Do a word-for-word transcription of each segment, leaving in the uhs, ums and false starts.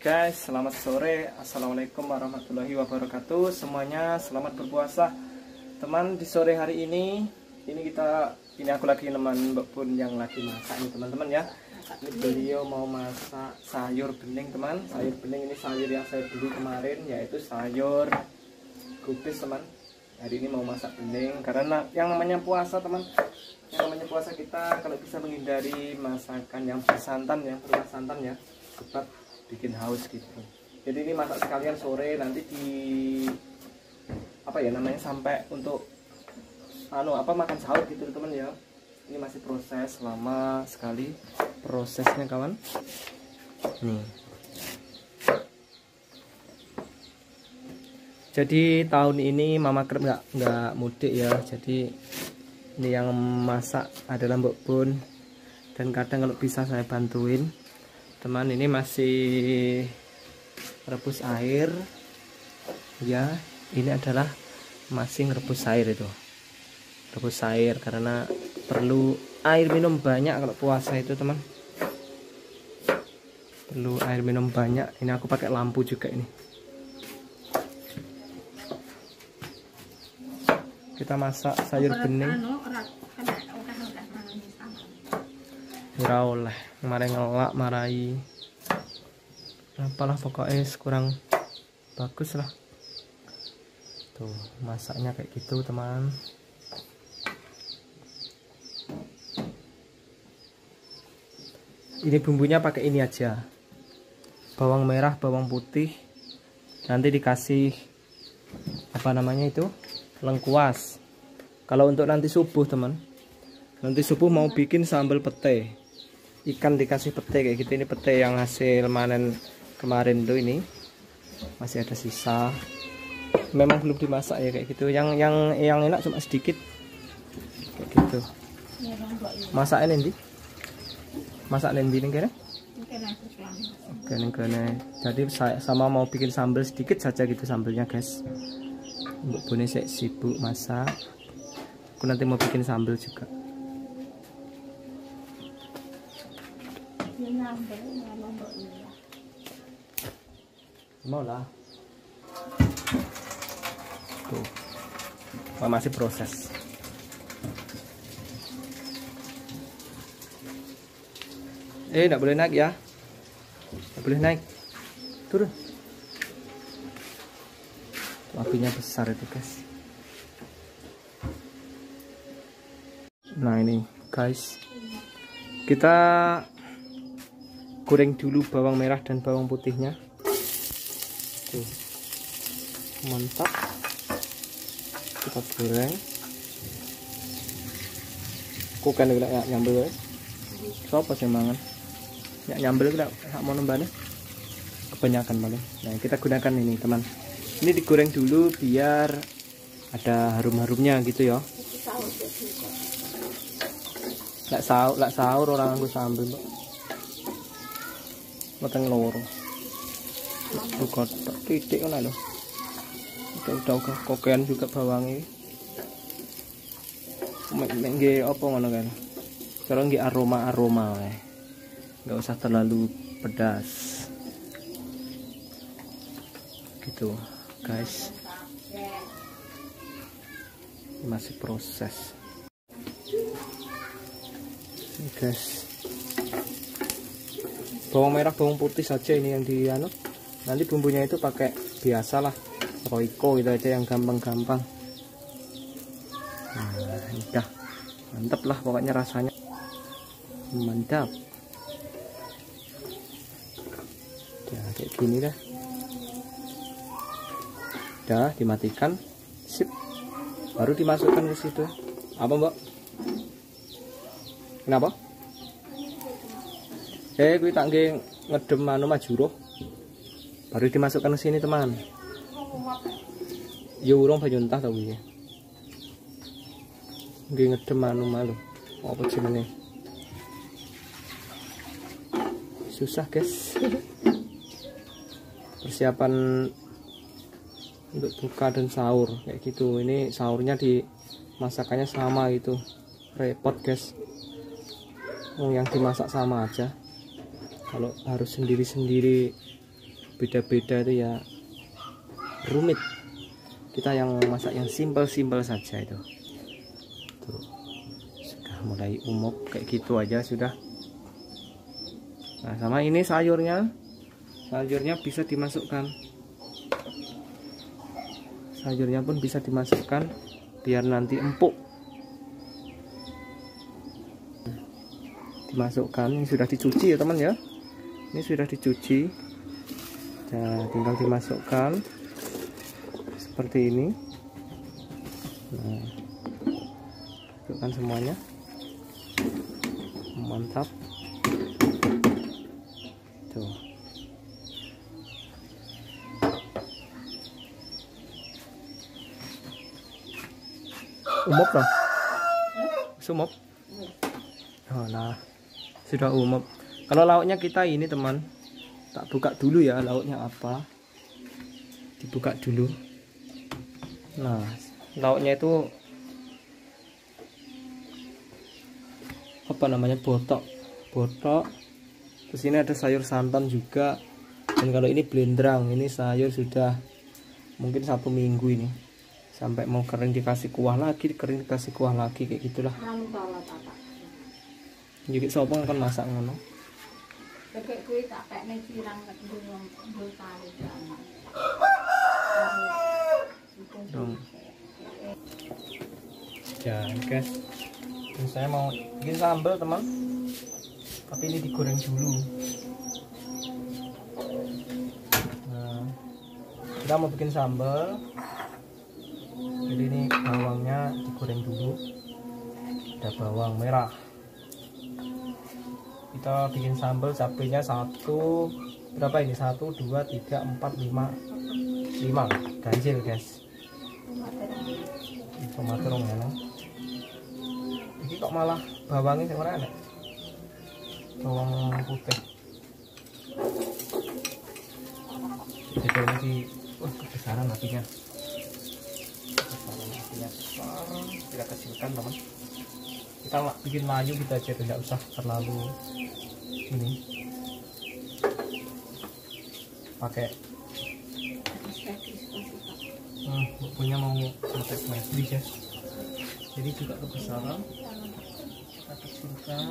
Guys, selamat sore. Assalamualaikum warahmatullahi wabarakatuh. Semuanya selamat berpuasa. Teman, di sore hari ini Ini kita Ini aku lagi nemenin Mbak Pun yang lagi masak nih teman-teman ya. Ini beliau mau masak sayur bening teman. Sayur bening ini sayur yang saya beli kemarin, yaitu sayur kubis teman. Hari ini mau masak bening karena yang namanya puasa teman. Yang namanya puasa kita kalau bisa menghindari masakan yang bersantan ya, berupa santan ya, sebab bikin haus gitu. Jadi ini masak sekalian sore, nanti di apa ya namanya, sampai untuk anu apa makan sahur gitu teman ya. Ini masih proses, lama sekali prosesnya kawan. Nih. Jadi tahun ini Mama Krep nggak nggak mudik ya. Jadi ini yang masak adalah Mbak Pun, dan kadang kalau bisa saya bantuin. Teman, ini masih rebus air ya. Ini adalah masih rebus air, itu rebus air karena perlu air minum banyak kalau puasa itu teman, perlu air minum banyak. Ini aku pakai lampu juga ini. Kita masak sayur bening. Ora oleh mari ngelak marai apalah, pokoknya kurang bagus lah. Tuh masaknya kayak gitu teman. Ini bumbunya pakai ini aja, bawang merah, bawang putih, nanti dikasih apa namanya itu, lengkuas. Kalau untuk nanti subuh teman, nanti subuh mau bikin sambal pete ikan, dikasih pete kayak gitu. Ini pete yang hasil manen kemarin tuh, ini masih ada sisa, memang belum dimasak ya kayak gitu. Yang yang yang enak cuma sedikit kayak gitu. Masak nanti, masak nanti nih kira. Oke nih kira. Jadi saya sama mau bikin sambal sedikit saja gitu sambelnya guys. Mbak Bune sibuk masak, aku nanti mau bikin sambal juga. Mau lah. Tuh, masih proses. Eh, tidak boleh naik ya, tidak boleh naik, turun. Tuh, apinya besar itu guys. Nah ini guys, kita goreng dulu bawang merah dan bawang putihnya. Tuh, mantap. Kita goreng. Kok kan udah nyambel ya? Sopo sih mangan? Ya nyambel kita hak mau nembane. Kebanyakan paling. Nah, kita gunakan ini, teman. Ini digoreng dulu biar ada harum-harumnya gitu ya. Lek sahur, lek sahur orang nganggo sambel, Mbak. Mateng loro. Buka titik ngono lho. Udah udah kokean juga bawangnya. Nggih apa ngono kan. Sekarang nggih aroma-aroma wae. Enggak usah terlalu pedas. Gitu, guys. Masih proses. Ini guys. Bawang merah, bawang putih saja ini yang di anu. Nanti bumbunya itu pakai biasalah Royco itu aja yang gampang-gampang. Nah, udah mantap lah pokoknya, rasanya mantap. Ya kayak gini dah. Udah dimatikan, sip. Baru dimasukkan ke situ. Apa Mbak? Kenapa? Eh, gue tak ngedem anu majuro. Baru dimasukkan ke sini teman. Ya urung banyu entah tau iki. Nggih ngedem anu malu. Apa jenenge? Susah, guys. Persiapan untuk buka dan sahur kayak gitu. Ini sahurnya di masakannya sama gitu. Repot, guys. Oh, yang dimasak sama aja. Kalau harus sendiri-sendiri beda-beda itu ya rumit. Kita yang masak yang simpel-simpel saja itu. Tuh. Sudah mulai umum kayak gitu aja sudah. Nah, sama ini sayurnya. Sayurnya bisa dimasukkan. Sayurnya pun bisa dimasukkan biar nanti empuk. Dimasukkan, ini sudah dicuci ya teman ya. Ini sudah dicuci. Nah, tinggal dimasukkan seperti ini. Nah, masukkan semuanya. Mantap. Tuh. Umop lah. Sumop. Oh, nah. Sudah umum. Kalau lauknya kita ini teman, tak buka dulu ya lauknya apa. Dibuka dulu. Nah, lauknya itu apa namanya, botok, botok. Terus ini ada sayur santan juga. Dan kalau ini blendrang, ini sayur sudah mungkin satu minggu ini. Sampai mau kering dikasih kuah lagi, kering dikasih kuah lagi kayak gitulah. Jadi sopo kan masak ngono. Kayak kuwi tak pekne cirang nek ndul kali Dong. Ya, guys. Ini saya mau bikin sambal, teman. Tapi ini digoreng dulu. Nah, kita mau bikin sambal. Jadi ini bawangnya digoreng dulu. Ada bawang merah. Kita bikin sambal, cabenya satu berapa ini, satu dua tiga empat lima lima ganjil guys. Tomat terong ya, ini kok malah bawangnya sebenarnya enak, bawang putih. Jadi ini di, wah kebesaran apinya, kebesaran apinya besar, kita kecilkan teman. Kita bikin layu kita aja, tidak usah terlalu ini pakai hmm, punya mau pakai smash ya, jadi juga kebesaran kita kecilkan.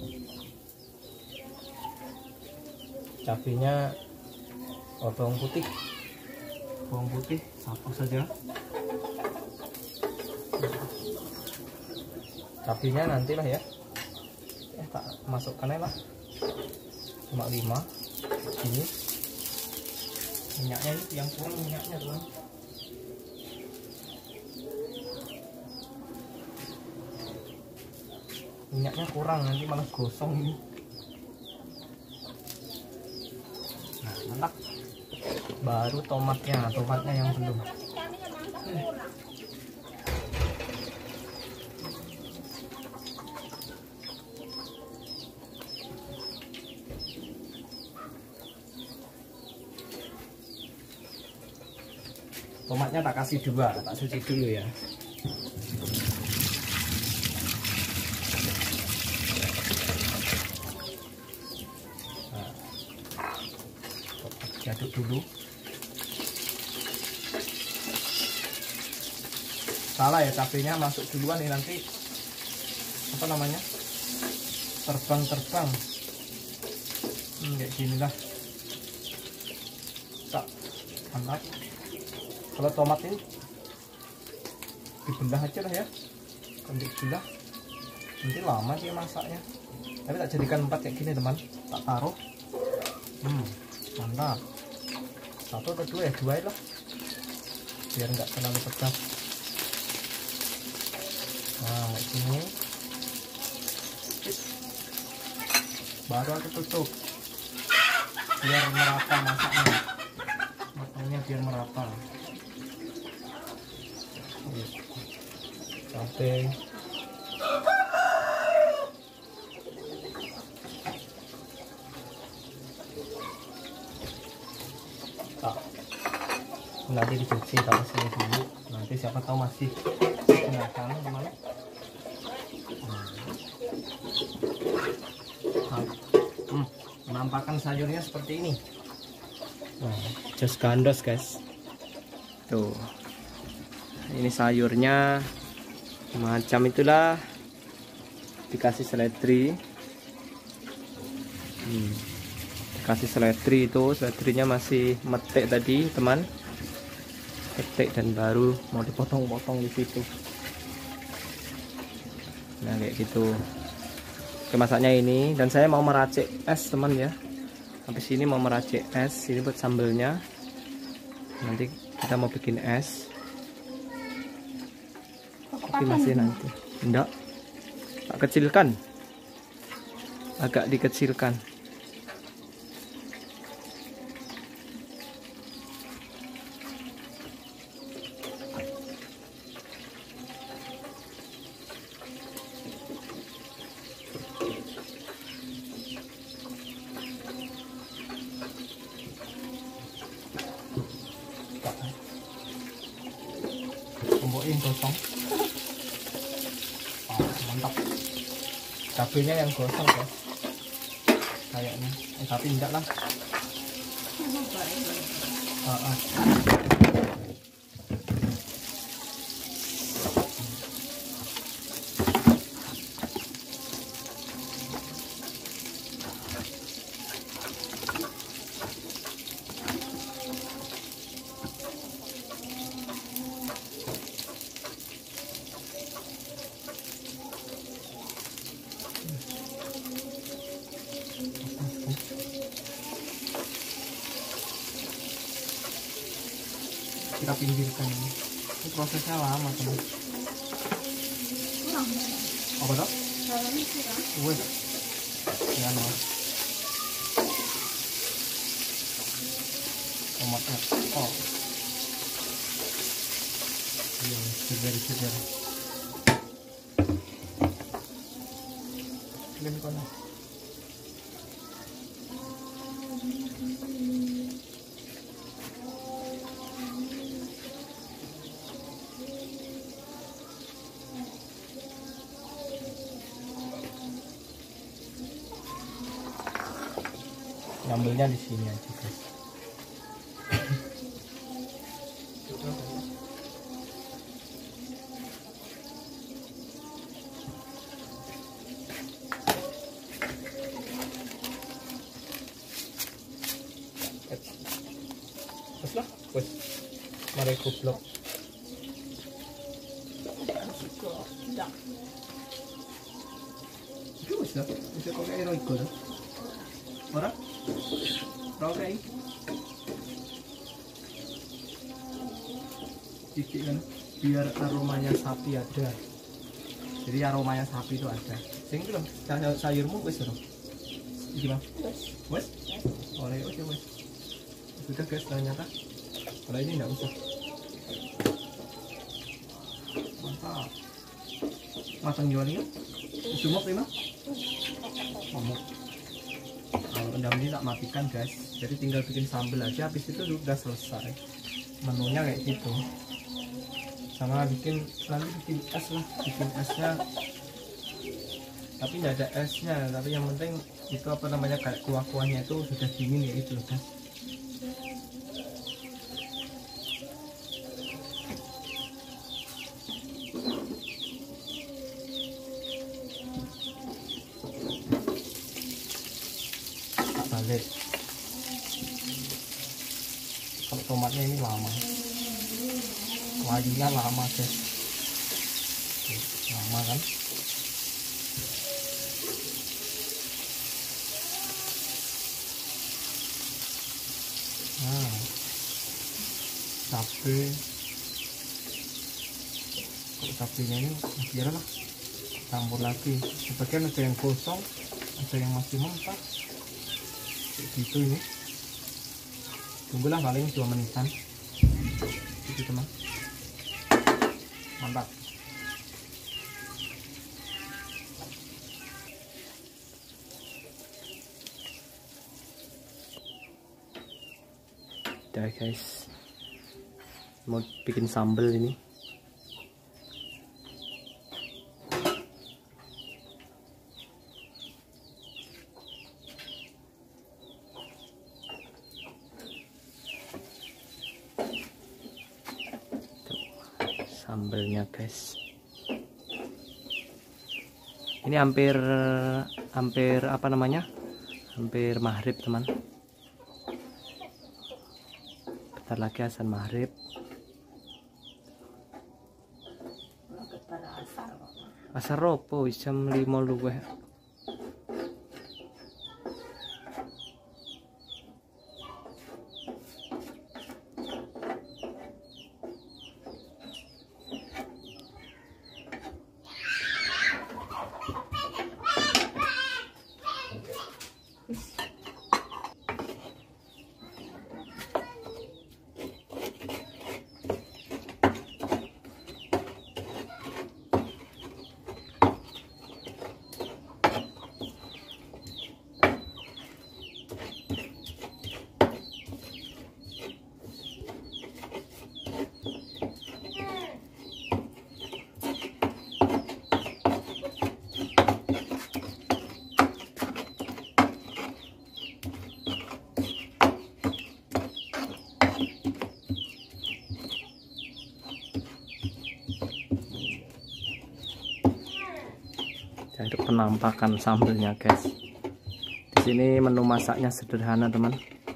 Cabenya oh, bawang putih bawang putih satu saja. Cabenya nantilah ya, eh tak masukkan lah, cuma lima. Ini minyaknya ini yang kurang, minyaknya teman. Minyaknya kurang, nanti malah gosong ini. Nah, mantap. Baru tomatnya, tomatnya yang belum. Tomatnya tak kasih dua, tak cuci dulu ya. Nah, diaduk dulu. Salah ya, cabenya masuk duluan nih, nanti apa namanya, terbang-terbang. Hmm, kayak gini lah. Tak, mantap. Kalau tomat ini dibelah aja lah ya, kalau dibelah nanti lama dia masaknya. Tapi tak jadikan empat kayak gini teman, tak taruh. Hmm, mantap. Satu atau dua ya, dua lah, biar nggak terlalu pedas. Nah, kayak gini. Baru aku tutup biar merata masaknya, makanya biar merata. Cabai, tak, nanti dicuci taruh sini dulu, nanti siapa tahu masih gunakan teman. Hmm, menampakkan sayurnya seperti ini. Oh, just gandos guys. Tuh, ini sayurnya macam itulah, dikasih seledri. Hmm. Dikasih seledri, itu seledrinya masih metik tadi teman, metik dan baru mau dipotong-potong di situ. Nah kayak gitu. Oke, masaknya ini, dan saya mau meracik es teman ya. Habis ini mau meracik es, ini buat sambelnya. Nanti kita mau bikin es. Tapi masih nanti. Enggak. Tak kecilkan. Agak dikecilkan. Tombokin gosong. Oh, mantap. Cabenya yang gosong guys. Kayaknya. Eh, tapi enggak lah. Uh, uh. Kita pinggirkan ini. Ini prosesnya lama teman. Apa tuh? Wes. Ya no. Tomatnya. Oh. Iya, segar-segar. Kalian kono. Ngambilnya di sini aja guys. Wes lah, wes. Mari kuplok. Itu wes lah, bisa kok kayak roiko lah. Ora? Oke. Dikit kan, biar aromanya sapi ada. Jadi aromanya sapi itu ada. Sing itu loh, sayurmu wes loh. Iki bang. Wes. Oleh oke wes. Sudah guys, ternyata. Kalau ini enggak usah. Mantap. Matang jualnya. Semua prima. Ngomong. Kalau rendam ini tak matikan guys, jadi tinggal bikin sambal aja, habis itu sudah selesai menunya kayak gitu. Sama bikin, nanti bikin es lah, bikin esnya tapi nggak ada esnya, tapi yang penting itu apa namanya, kayak kuah-kuahnya itu sudah dingin ya itu guys. Balik. Kalau tomatnya ini lama, wajinya lama guys, lama kan. Nah, cabai, kalau cabainya ini biar lah, campur lagi. Sebagian ada yang gosong, ada yang masih mentah. Gitu ini, tunggulah paling dua menitan gitu teman. Mantap. Udah guys, mau bikin sambal ini. sambelnya guys. Ini hampir hampir apa namanya? Hampir maghrib teman. Bentar lagi azan maghrib. Asar opo wis jam lima luwih. Untuk penampakan sambelnya guys. Di sini menu masaknya sederhana teman.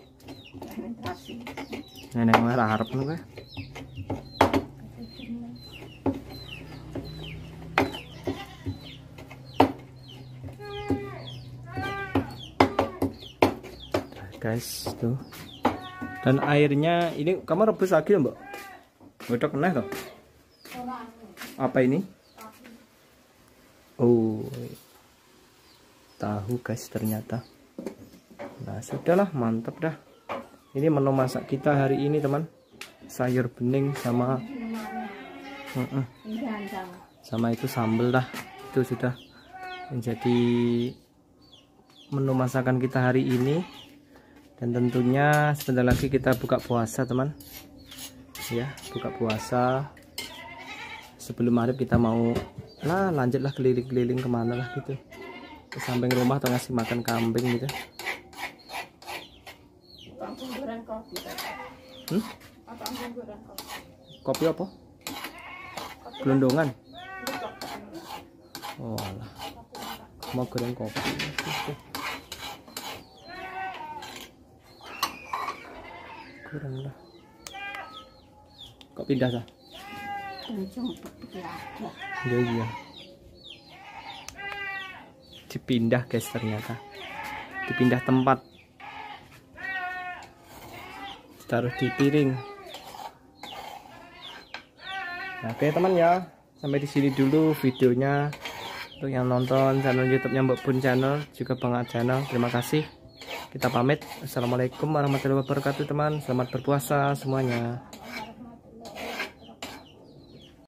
Nenek merah harap nih gue. Guys tuh. Dan airnya ini kamu rebus lagi mbak. Godok kena toh. Apa ini? Oh, tahu guys ternyata. Nah sudahlah, mantap dah. Ini menu masak kita hari ini teman. Sayur bening sama uh -uh. sama itu sambal dah. Itu sudah menjadi menu masakan kita hari ini. Dan tentunya sebentar lagi kita buka puasa teman. Ya, buka puasa. Sebelum maghrib kita mau lah lanjutlah keliling-keliling kemana lah gitu, ke samping rumah atau ngasih makan kambing gitu. Hmm? Kopi apa? Gelondongan. Oh lah, mau goreng kopi. Kurang lah. Kok pindah sah? Iya iya. Dipindah guys ternyata. Dipindah tempat. Taruh di piring. Nah, oke teman ya. Sampai di sini dulu videonya. Untuk yang nonton channel YouTube-nya Mbak Bun Channel, juga Bang Ad Channel, terima kasih. Kita pamit. Assalamualaikum warahmatullahi wabarakatuh teman. Selamat berpuasa semuanya.